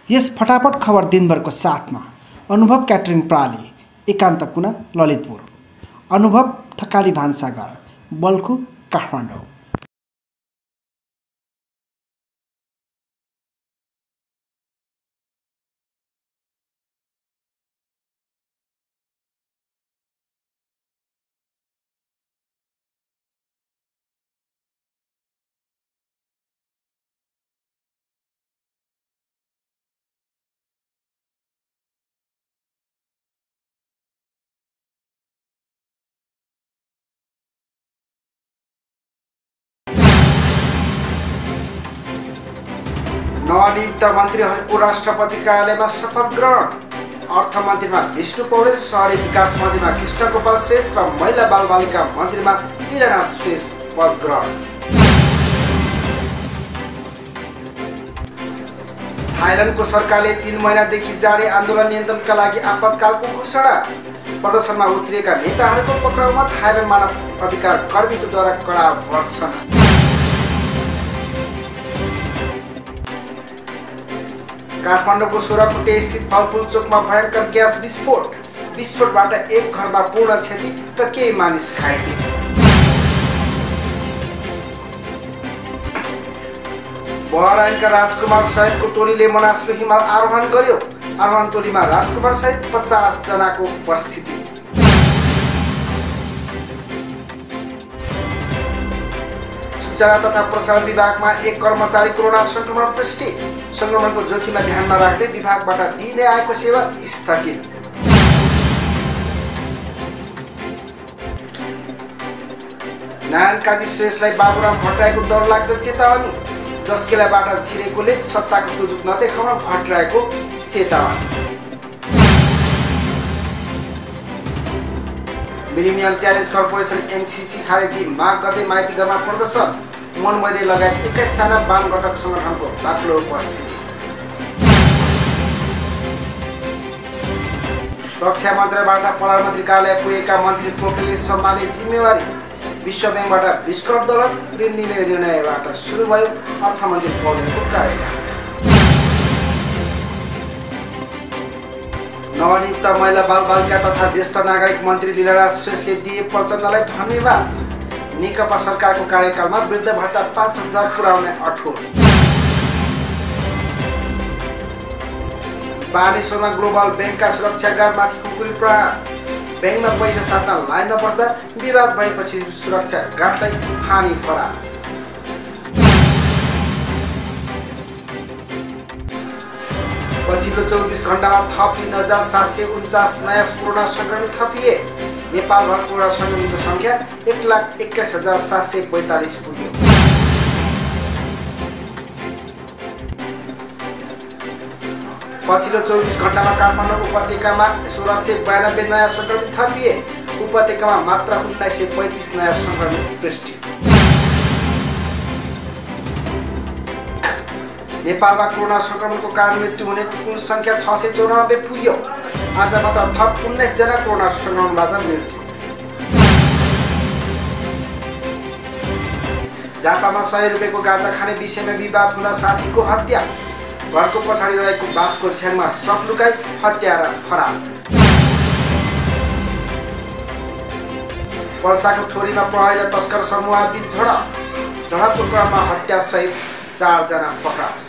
यस फटाफट खबर दिनभरको साथमा अनुभव क्याटरिङ प्रणाली, एकान्त कुना, ललितपुर। अनुभव थकाली भान्साघर, बल्खु, काठमाडौँ। नवनियुक्त मन्त्रीहरूको राष्ट्रपति कार्यालयमा शपथ ग्रहण। अर्थमन्त्रीमा विष्णु पौडेल, शहरी विकास मन्त्रीमा कृष्ण गोपाल श्रेष्ठ र महिला बालबालिका मन्त्रीमा मीरानाथ श्रेष्ठ पद ग्रहण। थाइल्यान्डको सरकारले 3 महिनादेखि जारी आन्दोलन नियन्त्रणका लागि आपतकालको घोषणा। प्रदर्शनमा उत्रिएका नेताहरूको पक्राउमा थाइल्यान्ड मानव अधिकार कर्मीद्वारा कडा भर्त्सना। काठमाडौँको 16 कुटे स्थित फलफुल चोकमा भयङ्कर ग्यास विस्फोट। विस्फोटबाट एक घरमा पूर्ण क्षति र केही मानिस घाइते। बहराइनका राजकुमार सहितको टोलीले मनासलु हिमाल आरोहण गर्यो। आरोहण टोलीमा राजकुमार सहित 50 जनाको उपस्थिति। सूचना तथा प्रसारण विभागमा एक कर्मचारी कोरोना संक्रमण पुष्टि। संक्रमणको जोखिमलाई ध्यानमा राख्दै विभागबाट दिइने आएको सेवा स्थगित। नारायण काजी श्रेष्ठलाई बाबुराम भट्टराईको डरलाग्दो चेतावनी। जस्केलाबाट छिरेकोले सत्ताको तुजुक नदेखाउन भट्टराईको चेतावनी। मिलेनियम च्यालेन्ज कर्पोरेसन एमसीसी खारेजी माग गर्दै माइती घरमा प्रदर्शन। मन मैदे लगायत 21 जना वामघटक संगठनको बाक्लो उपस्थिति। रक्षा मन्त्रालयबाट प्रधानमन्त्री कार्यालय पुगेका मन्त्री पोखरेलले सम्हाले जिम्मेवारी। विश्व ब्याङ्कबाट विस्कट डलर ऋण लिने निर्णयबाट सुरु भयो अर्थमन्त्री पौडेलको कार्यकाल। नवनियुक्त महिला बालबालिका तथा ज्येष्ठ नागरिक मन्त्री लीलाराज श्रेष्ठले दिए प्रचण्डलाई धन्यवाद। नेकपा सरकारको कार्यकालमा वृद्ध भत्ता 5000 पुर्याउने अठोट। बानेश्वरमा ग्लोबल ब्याङ्कका सुरक्षा गार्डमाथि कुकुरी प्रहार। ब्याङ्कमा पैसा साट्न लाइनमा बस्दा विवाद भएपछि सुरक्षा गार्डलाई हानि फरार। पछिल्लो 24 घण्टामा थप 3749 नयाँ कोरोना संक्रमित थपिए। नेपालभर कोरोना संक्रमितको संख्या 1,21,742 पुग्यो। पछिल्लो 24 घण्टामा काठमाडौँ उपत्यकामा 1692 नयाँ संक्रमित थपिए। उपत्यकामा मात्र 1935 नयाँ संक्रमित पुष्टि। नेपालमा कोरोना संक्रमणको कारण मृत्यु हुनेको कुल संख्या 694 पुग्यो। आज मात्र थप 19 जना कोरोना संक्रमणबाट मृत्यु। झापामा 100 रुपियाँको गाँजा खाने विषयमा विवाद हुँदा साथीको हत्या। घरको पछाडि रहेको बाँसको छ्याङमा शव लुकाई हत्यारा फरार। पर्साको ठोरीमा प्रहरी र तस्कर समूह बीच झडप। झडपको क्रममा हत्या सहित 4 जना पक्राउ।